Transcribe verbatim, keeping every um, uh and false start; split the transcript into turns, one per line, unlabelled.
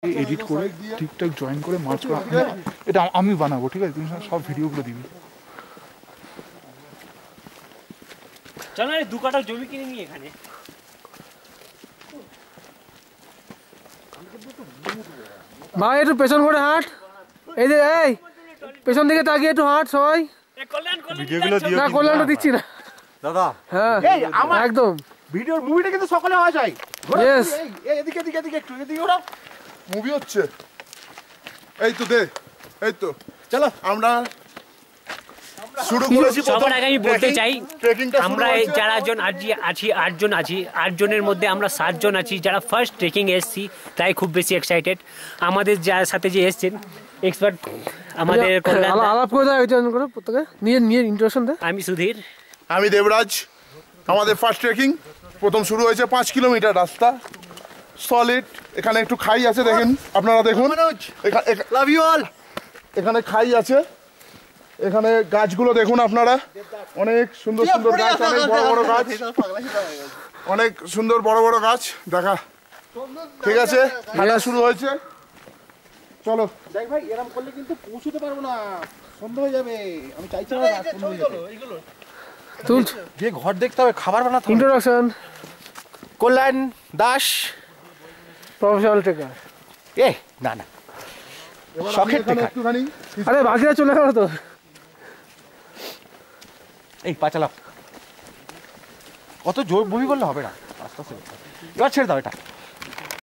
Edit করে ঠিকঠাক join করে মার্চ করে এটা আমি বানাবো, ঠিক আছে? তুমি সব ভিডিওগুলো দিবি।
চল না দু কাঠা জমি কিনে নিয়ে এখানে।
ভাই একটু পেছন করে হাঁট, এই যে এই পেছন দিকে তাকিয়ে একটু হাঁট সবাই।
ভিডিওগুলো দিও।
না কল্যাণটা দিচ্ছি না
দাদা।
হ্যাঁ একদম
ভিডিওর মুভিটা কিন্তু সকালে হওয়া যায়।
ইয়েস
এই এদিকে এদিকে এদিকে একটু এদিকে ওরা
মুভি হচ্ছে। এই তো দে, এই তো
চলো
আমরা শুরু করেছি।
সবার আগে আমি বলতে চাই
ট্রেকিংটা
আমরা যারা জন আছি আছি আটজন আছি আটজনের মধ্যে আমরা সাতজন আছি যারা ফার্স্ট ট্রেকিং এসেছি, তাই খুব বেশি এক্সাইটেড। আমাদের যার সাথে যে এসছেন এক্সপার্ট আমাদের
আলাপ করে দাও, এটা করে প্রত্যেকে নিয়ে নিয়ে ইন্ট্রোডাকশন দে।
আমি সুধীর,
আমি দেবরাজ। আমাদের ফার্স্ট ট্রেকিং প্রথম শুরু হয়েছে পাঁচ কিলোমিটার রাস্তা সলিড। এখানে একটু খাই আছে, দেখেন আপনারা দেখুন,
লাভ ইউ অল।
এখানে খাই আছে, এখানে গাছগুলো দেখুন আপনারা, অনেক সুন্দর সুন্দর গাছ, অনেক বড় বড় গাছ, অনেক সুন্দর বড় বড় গাছ দেখা। ঠিক আছে, হাঁটা শুরু হয়েছে, চলো।
দেখ ভাই এরকম করলে কিন্তু পৌঁছতে পারবো না, সন্ধ্যা হয়ে যাবে। আমি চাইছি না সন্ধ্যা হয়ে যাবে।
তুল
যে ঘর দেখতে হবে, খাবার বানাতে হবে।
Introduction.
Kalyan Das,
professional trekker.
এ না না শখের ট্রেকার।
একটুখানি
আরে বাকিরা চলে গেল তো।
এই পা চালাও, কত জোর বমি করলে হবে না, আস্তে আস্তে। এবার ছেড়ে দাও এটা।